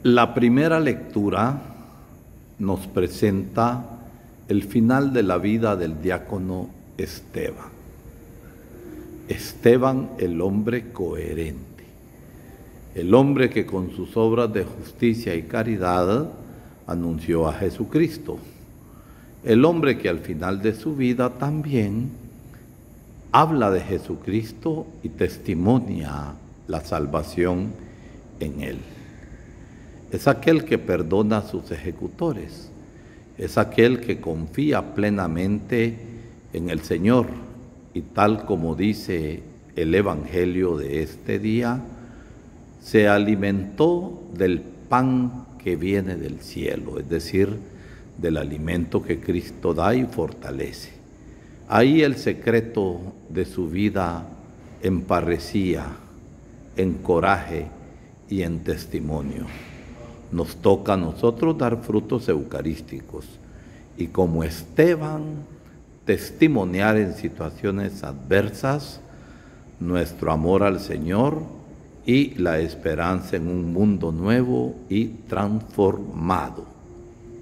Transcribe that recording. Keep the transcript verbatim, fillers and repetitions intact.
La primera lectura nos presenta el final de la vida del diácono Esteban. Esteban, el hombre coherente, el hombre que con sus obras de justicia y caridad anunció a Jesucristo, el hombre que al final de su vida también habla de Jesucristo y testimonia la salvación en él. Es aquel que perdona a sus ejecutores, es aquel que confía plenamente en el Señor y tal como dice el Evangelio de este día, se alimentó del pan que viene del cielo, es decir, del alimento que Cristo da y fortalece. Ahí el secreto de su vida en parresía, en coraje y en testimonio. Nos toca a nosotros dar frutos eucarísticos y como Esteban testimoniar en situaciones adversas nuestro amor al Señor y la esperanza en un mundo nuevo y transformado.